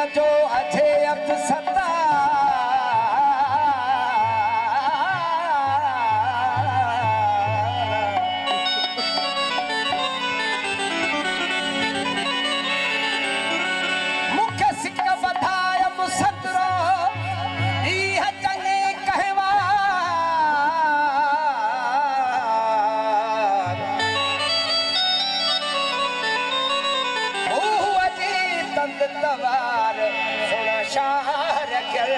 जो अछे अब्द सत्ता मुख्य सिक बधाय मुसदरो इह चंगे कहवा तवार सुना शार कर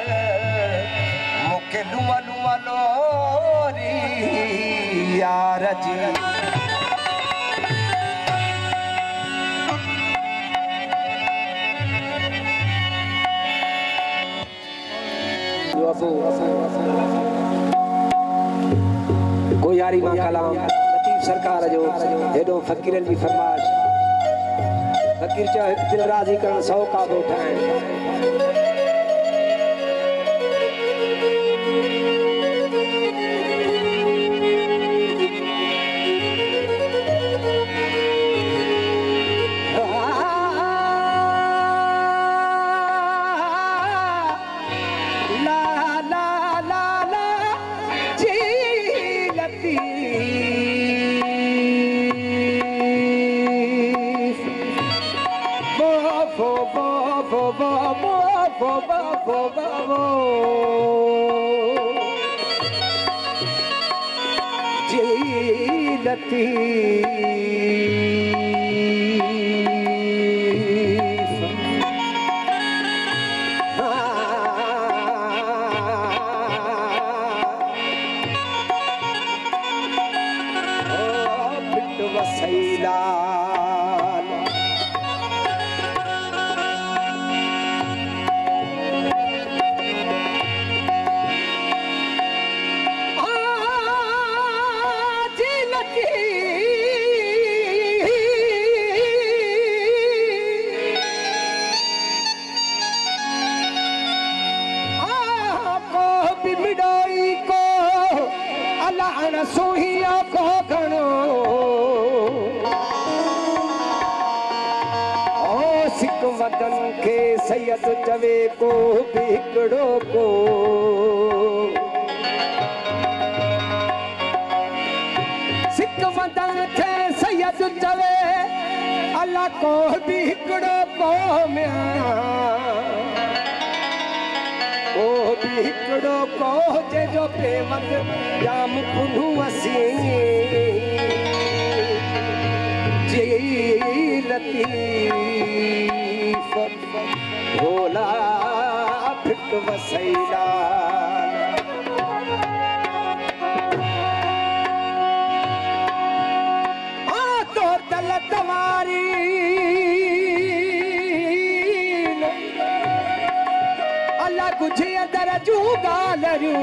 मुके लुआ लुआ लोरी यार जी कोई यारी मां कलाम लतीफ सरकार जो हेडो फकीरन की फरमाइश फकीर चाहे दिल राजी करण 100 का उठाएं सैयद चवे को बिगड़ो को सिक मदन खे सैयद चवे अल्लाह को बिगड़ो को म्या ओ बिगड़ो को जे जो प्रेमत जाम पुनु असी जी लतीफ भोला फिट वसैला तो दल तुम्हारी अल्लाह कुछ अंदर जूगा लरू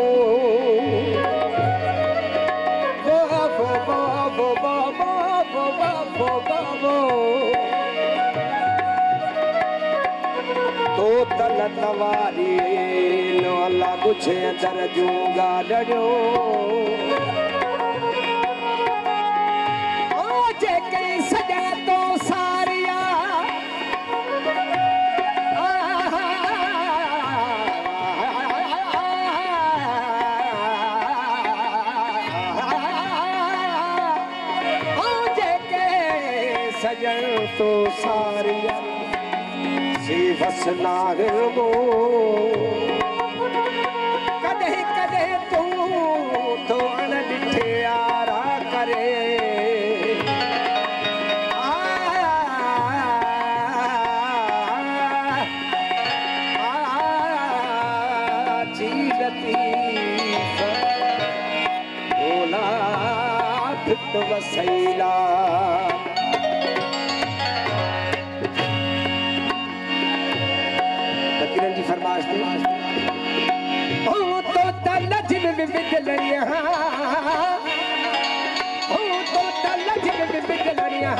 तो तल तवारी नो अल्लाह कुछ अंदर जूगा लरू जे कई सजा तो सारिया सजन तो सारिया सी फसना गो कदे कदे तू तो अन डिठे यारा करे जी लतीफ भोला फिट वसैला की फरमाइश थी तो तलजिम बिगड़िया तो तलजिम बिगड़िया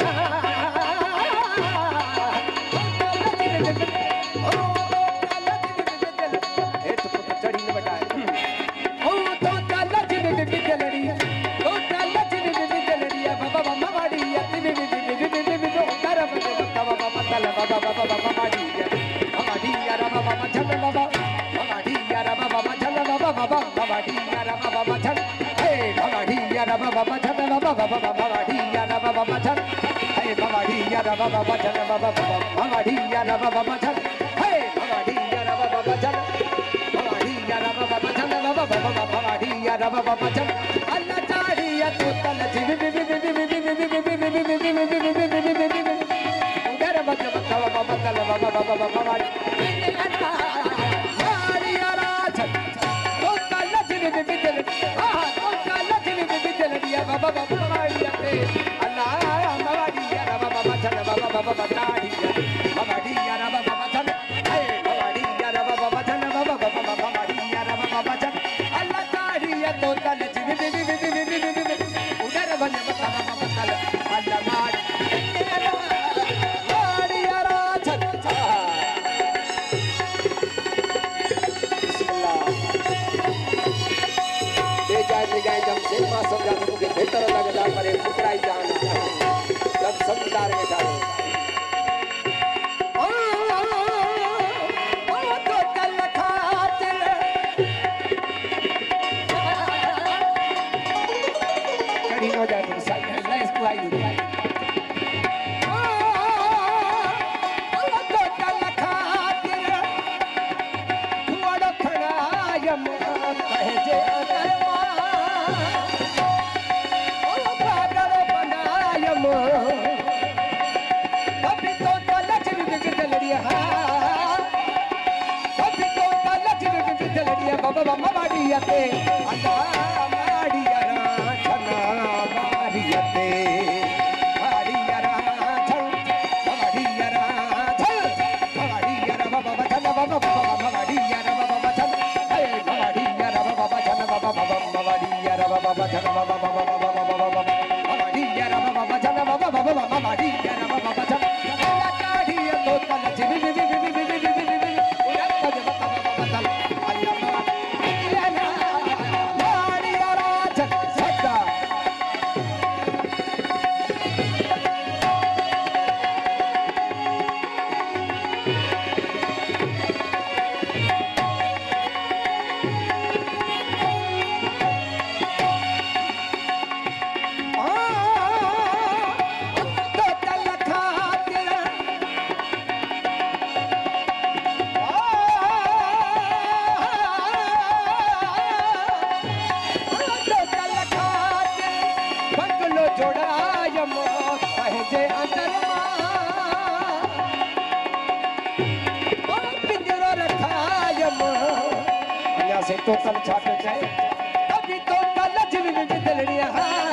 चढ़ी ने बताया तो तलजिम बिगड़िया बाबा मवाड़ी भवाडिया रा बाबा बचन हे भवाडिया रा बाबा बचन बाबा भवाडिया रा बाबा बचन हे भवाडिया रा बाबा बचन बाबा भवाडिया रा बाबा बचन हे भवाडिया रा बाबा बचन भवाडिया रा बाबा बचन बाबा भवाडिया रा बाबा बचन अल्लाह चाड़िया तो तल जी उधर बच बाबा बाबा बाबा बाबा भवाडिया बाबा भवाडिया ते अल्लाह भवाडिया रा बाबा बचन बाबा बाबा भवाडिया भवाडिया रा बाबा बचन हे भवाडिया रा बाबा बचन बाबा बाबा भवाडिया रा बाबा बचन अल्लाह चाड़िया तो तल जी उधर बन बाबा तल अल्लाह भवाडिया रा छत जाए जब से मां समझा तो मुझे बेहतर लगता पर फुकराई जाना सब समझदार बैठा है ओ तो कल खातिर करी न जाए तो साइड ले इसको आई ओ तो कल खातिर थोड़ा खड़ायम कहे जे बाबा भवाडिया ते अल्लाह भवाडिया रा छना भवाडिया ते भवाडिया रा छन भवाडिया रा छन भवाडिया रा बाबा बचन बाबा भवाडिया रा बाबा बचन हे भवाडिया रा बाबा बचन बाबा भवाडिया रा बाबा बचन बाबा भवाडिया रा बाबा बचन बाबा भवाडिया रा बाबा बचन अल्लाह चाड़िया तो तल जी से तो कल छाट जाए कभी तो कलच में बिदलड़िया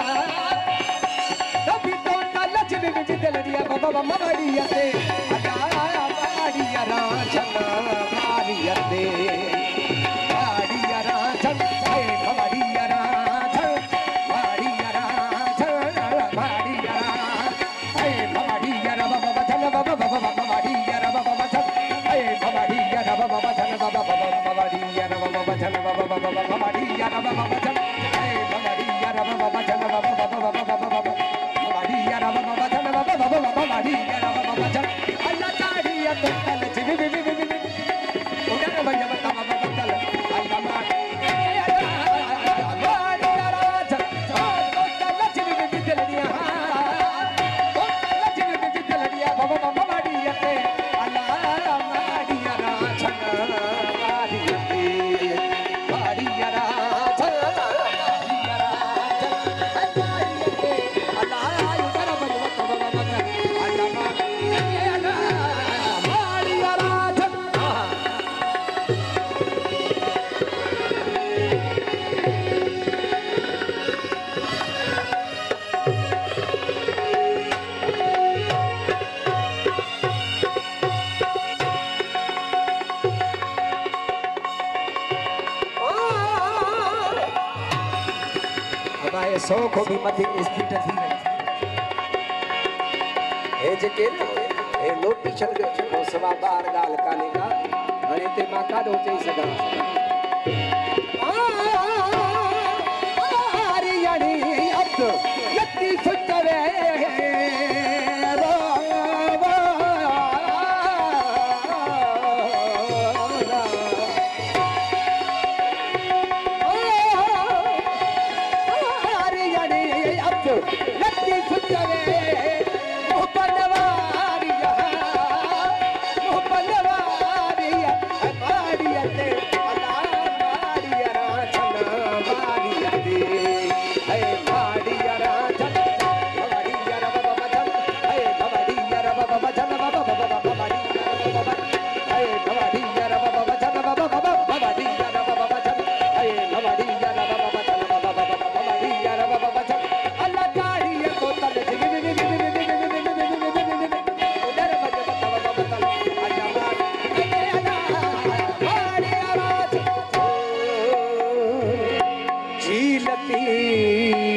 कभी तो कलच में बिदलड़िया बाबा भवाडिया ते अल्लाह भवाडिया रा छना भवाडिया ते भवाडिया रा छन हे भवाडिया रा छन भवाडिया रा छन भवाडिया रा हे भवाडिया रा बाबा बचन बाबा भवाडिया रा बाबा बचन हे भवाडिया रा बाबा बचन बाबा भवाडिया रा बाबा बचन बाबा भवाडिया रा बाबा बचन हे भवाडिया रा बाबा बचन बाबा भवाडिया रा बाबा बचन बाबा भवाडिया रा बाबा बचन अल्लाह चाड़िया तो तल जी उधर भैया बता बाबा तल अल्लाह भवाडिया रा छन तो तल जी बिदलड़िया तो तल जी बिदलड़िया बाबा भवाडिया ते अल्लाह भवाडिया रा छन भवाडिया ते भवाडिया रा छन भवाडिया रा छन भवाडिया ते अल्लाह उधर भैया बता बाबा अल्लाह भवाडिया रा छन हमारे 100 को भी मत स्पीड थी हे जेके हे लोटी छल को सवा बार गाल काने का हणे ते मां काडो चई सगा आरी यानी अब यति सुतवे लत्ती सुचवे मोहब्बतवारिया मोहब्बतवारिया मारियते अल्लाह मारिया राचना मारियते है मारिया राचना मारिया बाबा बचन है मारिया बाबा बचन बाबा बाबा मारिया बाबा है मारिया बाबा बचन बाबा बाबा मारिया बाबा बचन है मारिया बाबा बचन बाबा बाबा मारिया बाबा बचन अल्लाह कारिया को तल उधर बज बाबा बचन आजा मारिया राज झीलती